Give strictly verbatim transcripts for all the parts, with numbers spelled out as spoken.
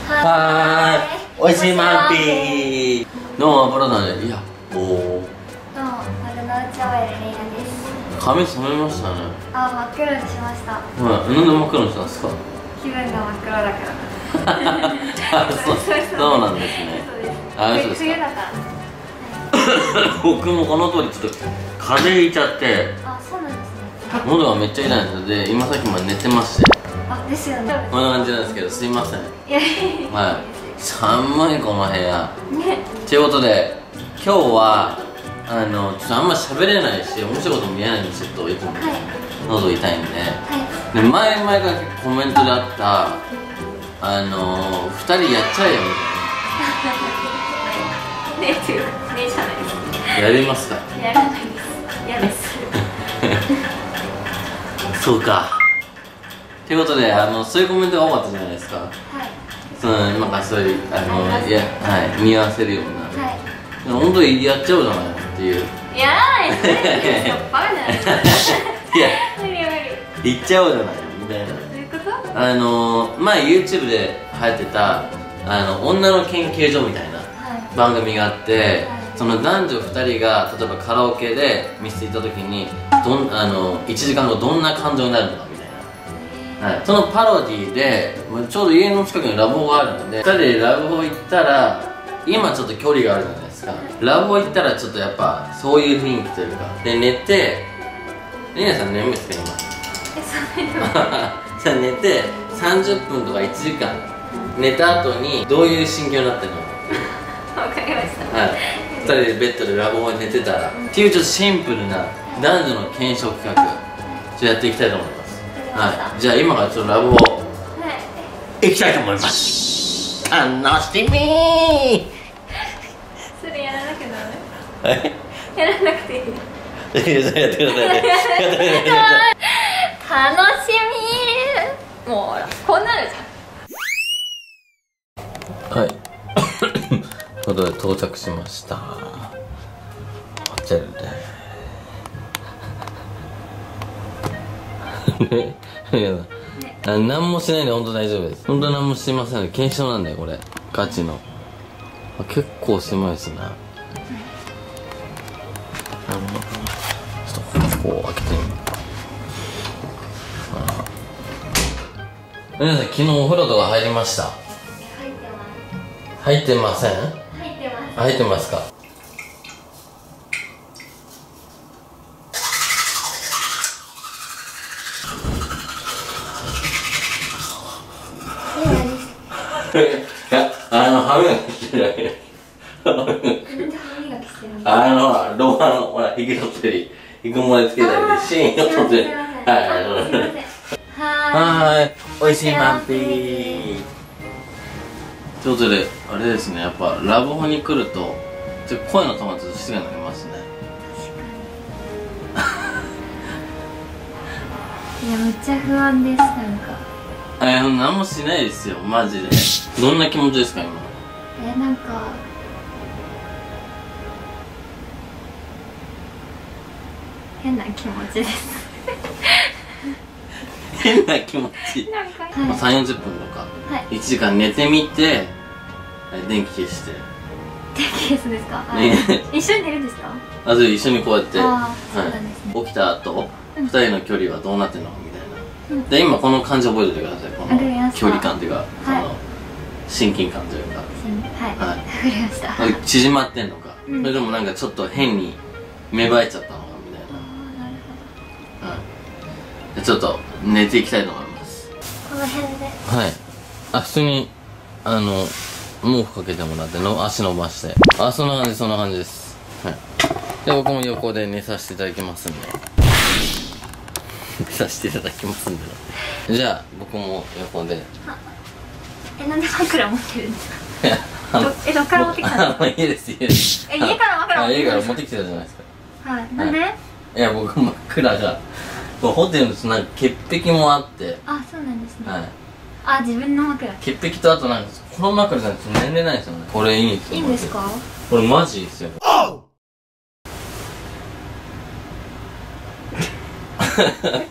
はーい、おいしいマンピー。どうも、プロだね。いや、おお。 どうも、丸の内 オーエル レイナです。 髪染めましたね。 あ、真っ黒にしました。 はい、なんで真っ黒にしたんですか。 気分が真っ黒だから。 あ、そう、そうなんですね。あ、そうですか。 冬だから。 僕もこの通りちょっと風邪ひいちゃって。 あ、そうなんですね。 喉がめっちゃ痛いんですよ。で、今さっきまで寝てまして。 あ、ですよね。 こんな感じなんですけど、すいません。 いやいやいや。 はい。寒いこの部屋。 ね。 ということで、今日はあのちょっとあんま喋れないし、面白いことも見えないんですよ。ちょっといつも喉痛いんで。 はい。 で、前々からコメントであったあのふたりやっちゃえよみたいな。ねっていうか、ねじゃないです。 やりますか。 やらないです。嫌です。 そうか。ということで、あのそういうコメントが多かったじゃないですか。 はい。 そのなんかそういうあのいや、はい、見合わせるような。 はい。 本当にやっちゃおうじゃないのっていう。 やらないです。バカじゃないですか。 いや、 無理無理。 言っちゃおうじゃないのみたいな。 どういうこと？ あの前 YouTube で流行ってたあの女の研究所みたいな番組があって、はい、その男女ふたりが例えばカラオケで店行った時にどんあのいちじかんごどんな感情になるのかみたいな、はい、そのパロディでちょうど家の近くにラブホがあるのでふたりでラブホ行ったら今ちょっと距離があるじゃないですか。ラブホ行ったらちょっとやっぱそういう雰囲気というかで寝てりなさん眠いですか今。じゃあ寝てさんじゅっぷんとかいちじかん寝た後にどういう心境になってるのわかりました。 はい、ふたりでベッドでラブホに寝てたらっていうちょっとシンプルな男女の検証企画ちょっとやっていきたいと思います。はい、じゃあ今からちょっとラブホ行きたいと思います。楽しみー。 それやらなきゃダメ。 はい、 やらなくていい。 やってください。やってください。 楽しみー。もうほらこうなるじゃん。はい。ということで到着しました。ホテルで。ね、あ、何もしないんで本当大丈夫です。本当何もしませんので検証なんだよこれガチの。あ、結構狭いですね。あのちょっとこう開けてみる。皆さん昨日お風呂とか入りました？入ってます。入ってません？ 入ってます。 入ってますか？いや、あの歯磨きしてるだけ。 なんで歯磨きしてるの？ あの廊下のほらひげ取ったり、ひげもりつけたりでシーンを撮ってる。はい。はーい、おいしいマンピー。ということで、あれですね、やっぱラブホに来るとちょっと声のトマトと質がなりますね。 いや、めっちゃ不安です。なんかえー、何もしないですよ、マジで。どんな気持ちですか、今。 えー、なんか変な気持ちです。 変な気持ち。 なんか、 まあ、さんじゅうよんじゅっぷんとか、 はい、 いちじかん寝てみて電気消して。 電気消すんですか？ ね、 一緒に寝るんですか？ あと一緒にこうやって、 はい、 起きた後、うん、ふたりの距離はどうなってるのかみたいな、うん、で今この感じ覚えておいてください。この距離感というか、はい、その親近感というか、 はいはい、わかりました。 縮まってんのか、 うん、それともなんかちょっと変に芽生えちゃったのかみたいな。 ああ、なるほど。 はい、ちょっと寝ていきたいと思います。 この辺で。 はい。あ、普通にあの毛布かけてもらっての足伸ばして、あ、そんな感じ、そんな感じです。はい。で僕も横で寝させていただきますんで寝させていただきますんでじゃあ僕も横で。 え、なんで枕持ってるんですか？いや、あのえ、どっから持ってきたんですか？ 家です、家です。 え、家から枕持ってきたんですか？家から持ってきてたじゃないですか。 はい。なんで？ いや、僕枕がホテルのなんか潔癖もあって。 あ、そうなんですね。 はい。 あ、自分の枕。 潔癖とあとなんかこの枕じゃないと寝れないですよね。これいいんですよ。 いいんですか？ これマジいいですよ。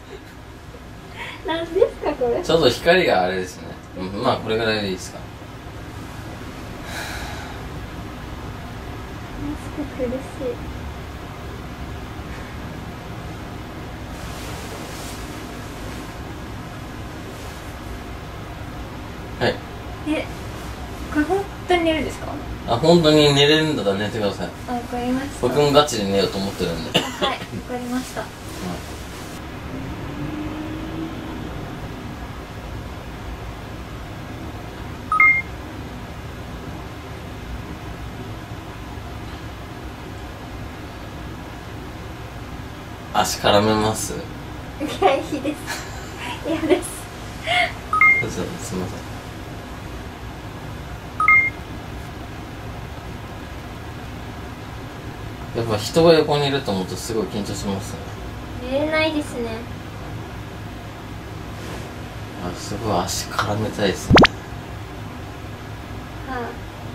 なんですかこれ？ ちょっと光があれですね。まあこれぐらいでいいですか。 苦しい。 はい。 え、これ本当に寝るんですか？ あ、本当に寝れるんだったら寝てください。 あ、わかりました。 僕もガチで寝ようと思ってるんで。 はい、わかりました。うん、 足絡めます？ 嫌いです。嫌です。 すみません。やっぱ人が横にいると思うとすごい緊張しますね。 寝れないですね。 あ、すごい足絡めたいですね。 は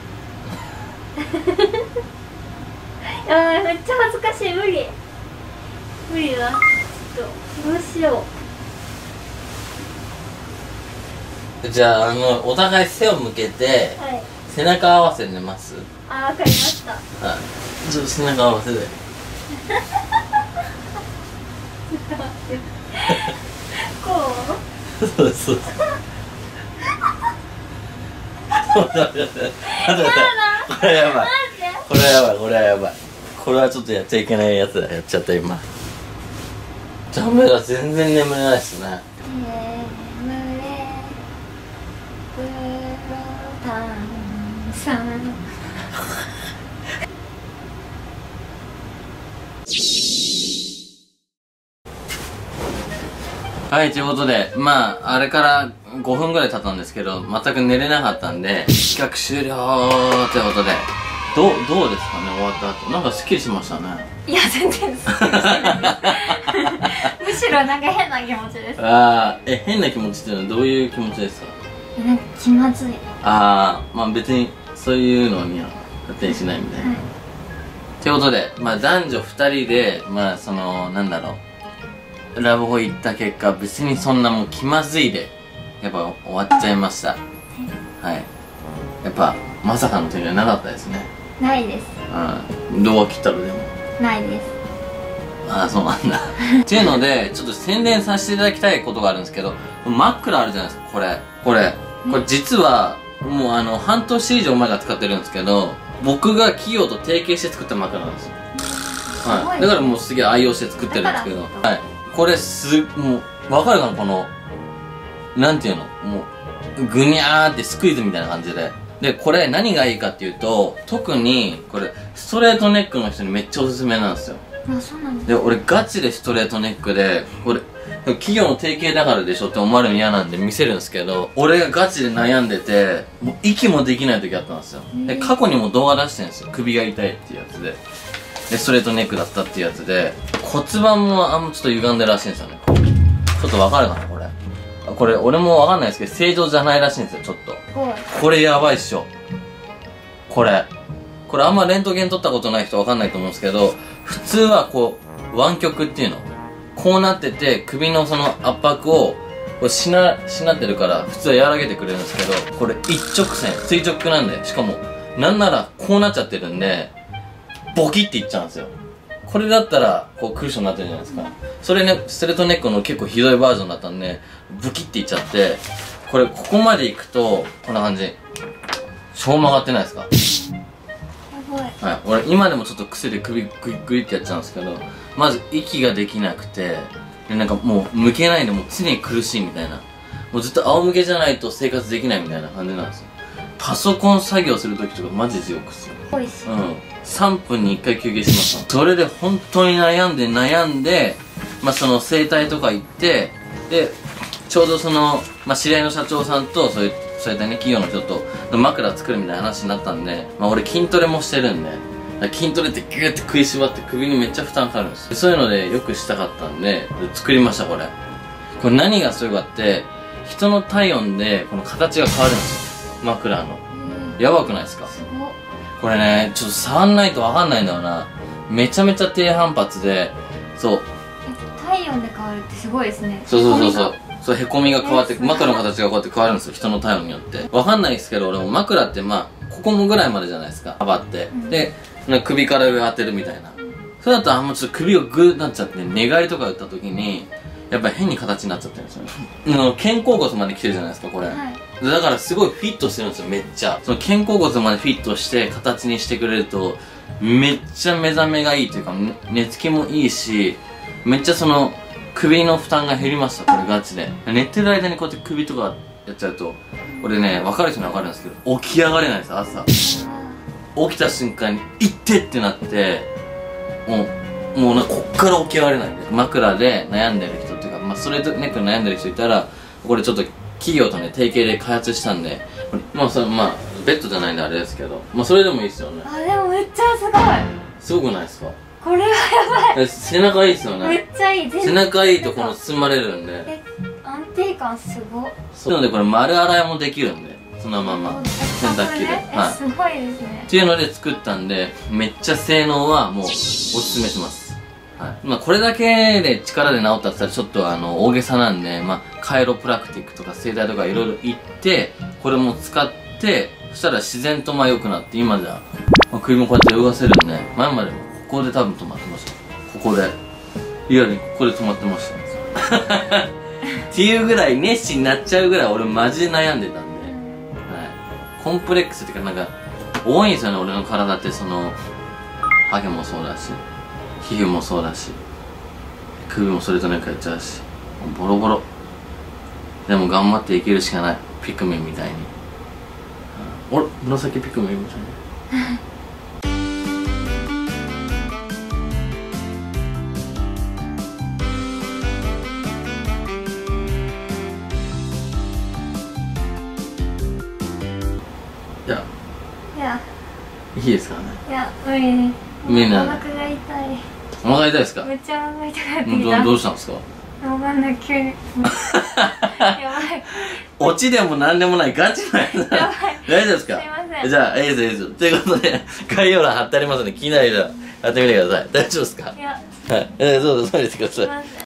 あ。やばい、めっちゃ恥ずかしい。無理無理だ。ちょっとどうしよう。じゃあ、あのお互い背を向けて、はい、背中合わせ寝ます。 あ、わかりました。はい、 ちょっと背中合わせで。 こう？ そうですそうです。これやばい。これやばい、これやばい。これはちょっとやっちゃいけないやつだ。やっちゃった今。ダメだ、全然眠れないっすね。 眠れプロタンさん。 はい、ということで、まあ、あれからごふんぐらい経ったんですけど、全く寝れなかったんで、企画終了ということで、どう、どうですかね、終わった後。なんかスッキリしましたね。 いや、全然スッキリしてないむしろなんか変な気持ちです。 ああ、え、変な気持ちっていうのはどういう気持ちですか？ え、なんか気まずい。 ああ、まあ別にそういうのには勝手にしないみたいな。はい、ということで、まあ男女ふたりで、まあその、なんだろう、ラブホ行った結果、別にそんなもう気まずいで、やっぱ終わっちゃいました。はい。はい、やっぱ、まさかの点がなかったですね。 ないです。 うん。動画切ったらでも。 ないです。あああ、そうなんだ。っていうので、ちょっと宣伝させていただきたいことがあるんですけど、枕あるじゃないですか、これ。これ。これ実は、もうあの、半年以上前から使ってるんですけど、僕が企業と提携して作った枕なんですよ。はい。だからもうすげえ愛用して作ってるんですけど、はい。これす、もう、わかるかなこの、なんていうのもう、ぐにゃーってスクイズみたいな感じで。で、これ何がいいかっていうと、特に、これ、ストレートネックの人にめっちゃおすすめなんですよ。 あ、そうなんだ。 で、俺ガチでストレートネックで、これ、企業の提携だからでしょって思われるの嫌なんで見せるんですけど、俺がガチで悩んでて、もう息もできない時あったんですよ。で、過去にも動画出してるんですよ。首が痛いっていうやつで。で、ストレートネックだったっていうやつで、骨盤もあんまちょっと歪んでるらしいんですよね。ちょっとわかるかなこれ。これ、俺もわかんないですけど、正常じゃないらしいんですよ、ちょっと。これやばいっしょ。これ。これあんまレントゲン撮ったことない人わかんないと思うんですけど、普通はこう、湾曲っていうの。こうなってて、首のその圧迫を、これしな、しなってるから、普通は和らげてくれるんですけど、これ一直線、垂直なんで、しかも、なんならこうなっちゃってるんで、ボキっていっちゃうんですよ。これだったら、こうクッションになってるじゃないですか。それね、ストレートネックの結構ひどいバージョンだったんで、ブキっていっちゃって、これ、ここまで行くと、こんな感じ。超曲がってないですか？はい、俺今でもちょっと癖で首グイグイってやっちゃうんですけど、まず息ができなくて、でなんかもう向けないでもう常に苦しいみたいな、もうずっと仰向けじゃないと生活できないみたいな感じなんですよ。パソコン作業するときとかマジ地獄っすよ。うん。さんぷんにいっかい休憩しました。それで本当に悩んで悩んで、まあその整体とか行って、で、ちょうどその、まあ知り合いの社長さんとそういう、そういったね、企業の人と枕作るみたいな話になったんで、まあ俺筋トレもしてるんで、筋トレってギューって食いしばって首にめっちゃ負担かかるんですよ。そういうのでよくしたかったんで、作りました、これ。これ何がすごいかって、人の体温でこの形が変わるんですよ。枕の。やばくないですか？すごい。これね、ちょっと触んないとわかんないんだよな。めちゃめちゃ低反発で、そう。 体温で変わるってすごいですね。 そうそうそうそう。そう、へこみが変わって、枕の形がこうやって変わるんですよ、人の体温によって。わかんないですけど、俺も枕ってまあ、ここもぐらいまでじゃないですか、幅って。うん、で、 なんか首から上当てるみたいな。それだとあんまちょっと首がグーなっちゃって、寝返りとか打った時にやっぱり変に形になっちゃってるんですよね。の肩甲骨まで来てるじゃないですかこれ、はい、だからすごいフィットしてるんですよ。めっちゃその肩甲骨までフィットして形にしてくれるとめっちゃ目覚めがいいというか、寝つきもいいし、めっちゃその首の負担が減りました。これガチで寝てる間にこうやって首とかやっちゃうと、これね分かる人には分かるんですけど、起き上がれないです。朝起きた瞬間に「いって!」ってなって、もうもうなんかこっから起き上がれないんで、枕で悩んでる人っていうか、まあ、ストレートネックで悩んでる人いたら、これちょっと企業とね提携で開発したんで、まあそれまあベッドじゃないんであれですけど、まあそれでもいいですよね。 あ、でもめっちゃすごい。 すごくないですか？ これはやばい。 背中いいですよね。 めっちゃいい。 背中いいとこの包まれるんで、 え、安定感すごっ。 そうなのでこれ丸洗いもできるんで、そのまま洗濯機で、 はい、すごいですねっていうので作ったんで、めっちゃ性能はもうおすすめします。はい、まあこれだけで力で治ったって言ったらちょっとあの大げさなんで、まあカイロプラクティックとか整体とかいろいろ行ってこれも使って、そしたら自然とまあ良くなって、今じゃ、まあ、首もこうやって動かせるんで、前までもここで多分止まってました。ここでリアルにここで止まってましたっていうぐらい熱心になっちゃうぐらい俺マジで悩んでたんで、はい、コンプレックスっていうかなんか多いんですよね俺の体って。そのハゲもそうだし、皮膚もそうだし、首もそれとなくやっちゃうし、ボロボロ。でも頑張って生きるしかない。ピクミンみたいに。あれ紫ピクミンみたいにいや、 いや、 いいですかね。 いや、無理です。 無理なの。 お腹が痛い。 お腹痛いですか？ めっちゃお腹痛くなってきた。 どどうしたんですか？ わかんない、急に。やばい。 オチでもなんでもないガチなやつ。 やばい。 大丈夫ですか？ すいません。 じゃあ、いいです、いいです。ということで、概要欄貼ってありますので、気になる人はやってみてください。大丈夫ですか？ いや。 はい。えー、そうです、そうですください。 すいません。